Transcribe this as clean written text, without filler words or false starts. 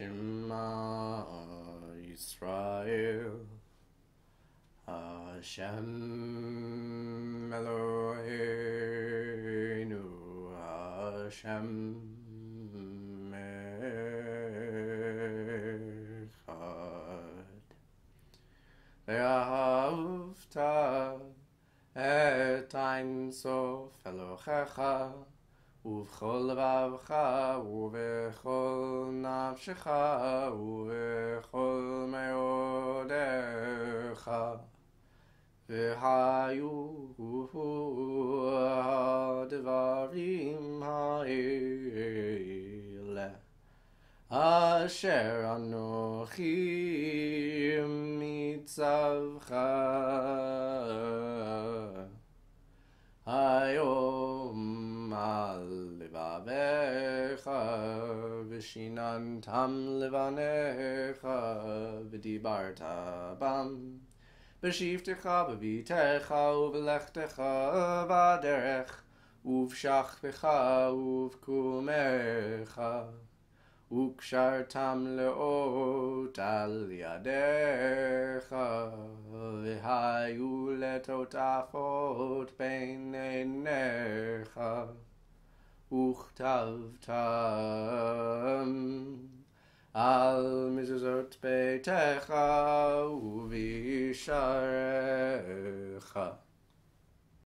Shema Yisrael Hashem Eloheinu Hashem Echad Vahafta et Ein Sof Elohecha ובכל לבבך ובכל נפשך ובכל מאודך והיו הדברים האלה אשר אנוכי מצווך היום על לבביך ושיננתם לבניך ודיברת בם בשבתך בביתך ובלכתך בדרך ובשכבך ובקומך וקשרתם לאות על ידיך והיו לטוטפות בין עיניך וכתבתם על מזוזות ביתך ובשעריך